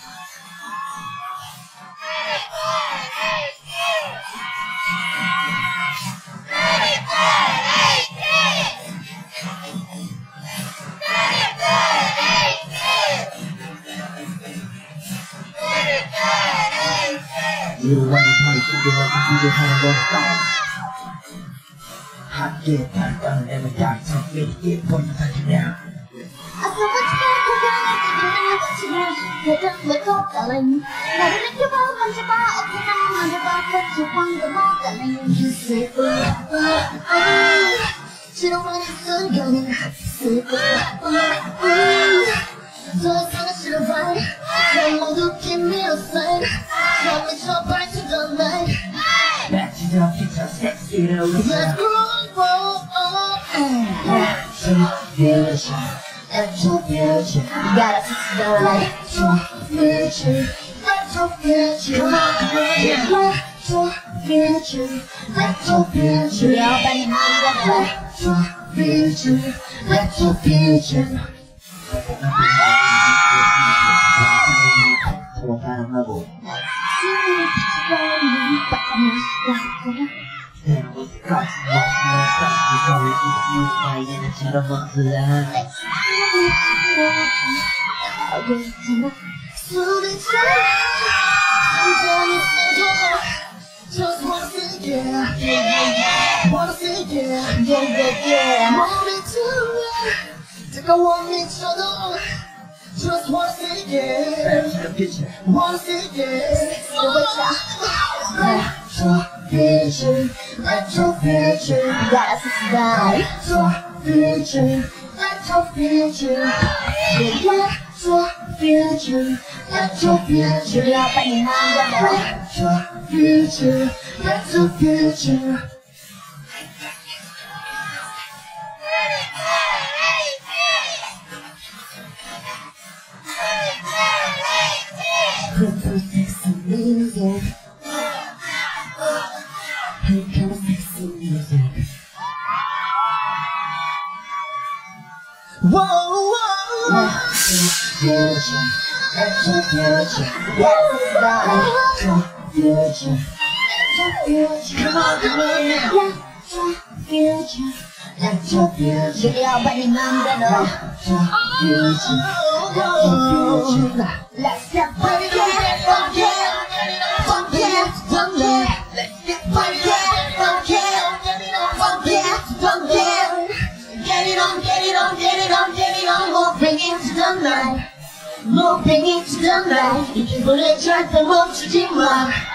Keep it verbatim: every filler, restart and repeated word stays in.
You want to try to do what you do, how to stop. Hot get back down and the dark to make it for you touch now. I feel much better than I was with all darling. Never make you bow, punch your bar, open up, mind your bar, put you on the ball, darling. You say, oh, oh, oh. She don't want it so young. Say, oh, oh, oh. So I thought I should have run. Come on, do give me a sign. Tell me so bright to the night. Back to the picture, sexy to look Let's at. go, oh, oh, oh. That's your future. That's your future. You gotta fix the light. That's your future. That's your future. Come on, come on, yeah. That's your future. That's your future. Yeah, baby, that's your future. That's your future. What kind of level? Then with the cuts, lost my stuff, you go and you my energy to months of that. So they try, just wanna say yeah, yeah, yeah, yeah. Wanna say yeah, yeah, yeah, yeah. Want me to, take a one each other. Just wanna say yeah. Back to the picture. Wanna say yeah. That's your future. That's your future. You gotta fix that. That's your future. That's your future. That's your future. That's your future. That's your future. That's your future. Put some sexy music. Hey, kind of sexy music. Whoa, whoa, that's your future. That's your future. That's your future. That's your future. Come on, come on now. That's your future. That's your future. Yeah, but you know that's your future. That's your future. Let's get funky, funky, funky, funky. Let's get funky, funky, funky, funky. Get it on, get it on, get it on, get it on. Moving into the night, moving into the night. 이 기분을 절대 멈추지 마.